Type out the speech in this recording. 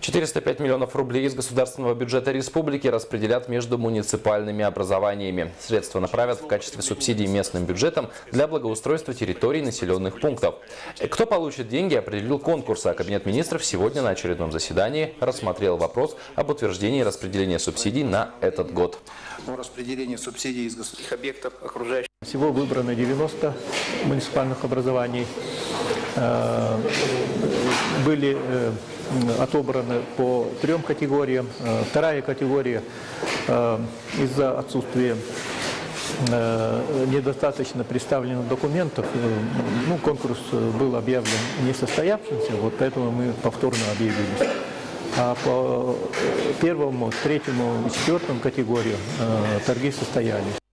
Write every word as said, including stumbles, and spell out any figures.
четыреста пять миллионов рублей из государственного бюджета республики распределят между муниципальными образованиями. Средства направят в качестве субсидий местным бюджетам для благоустройства территорий населенных пунктов. Кто получит деньги, определил конкурс, а Кабинет министров сегодня на очередном заседании рассмотрел вопрос об утверждении распределения субсидий на этот год. Распределение субсидий из государственных объектов окружающих. Всего выбрано девяносто муниципальных образований. Были отобраны по трем категориям. Вторая категория из-за отсутствия недостаточно представленных документов, ну, конкурс был объявлен несостоявшимся, вот поэтому мы повторно объявились. А по первому, третьему и четвертому категориям торги состоялись.